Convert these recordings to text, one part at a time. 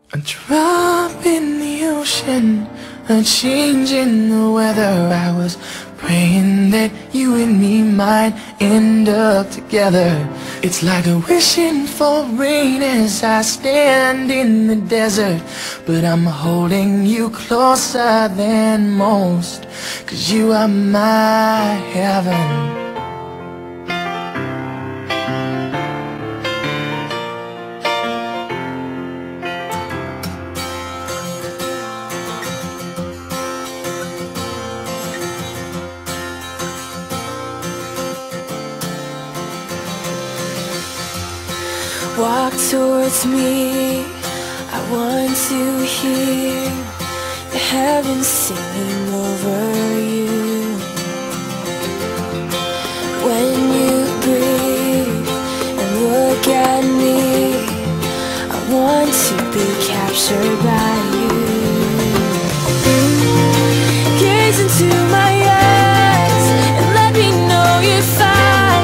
A drop in the ocean, a change in the weather. I was praying that you and me might end up together. It's like a wishing for rain as I stand in the desert, but I'm holding you closer than most, 'cause you are my heaven. Walk towards me, I want to hear the heavens singing over you. When you breathe and look at me, I want to be captured by you. Gaze into my eyes and let me know you find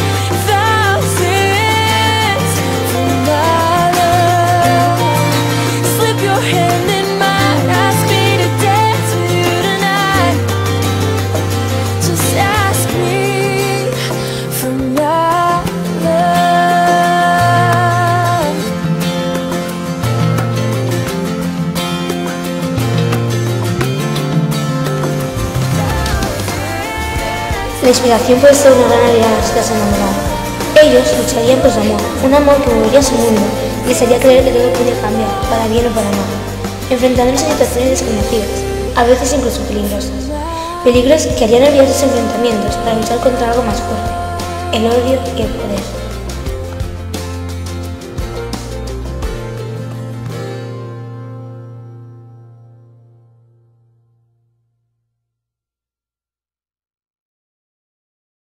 thousands for my love. Slip your hand in mine, ask me to dance with you tonight. Just ask me for my love. La inspiración puede ser una gran aliada si estás enamorado. Ellos lucharían por su amor, un amor que movería su mundo y les haría creer que todo podía cambiar, para bien o para mal, enfrentándose a situaciones desconocidas, a veces incluso peligrosas. Peligros que harían olvidar sus enfrentamientos para luchar contra algo más fuerte, el odio y el poder.